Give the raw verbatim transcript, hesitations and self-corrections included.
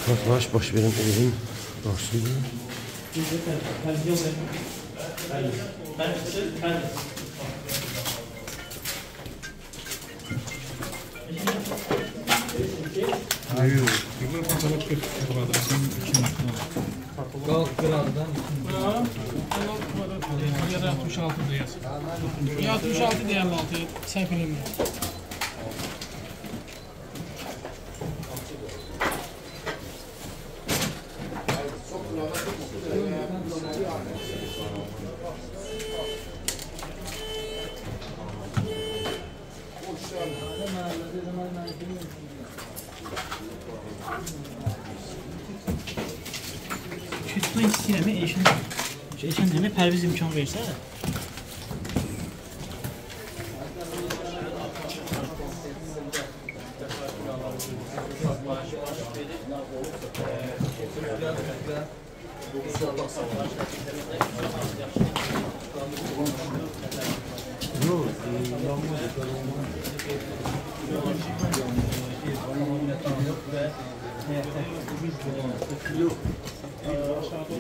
Partlayış baş veren evin qarşısında. Hayır. Yıllar patolog bir kvadratın içinde. Qalq qıraqdan. Ya da altmış altı deyəsən. Ya altmış altı deyən altı səhv eləmirəm. Tutmayın istəyirəm, eşin, eşin demək pərviz imkan versə. Yok.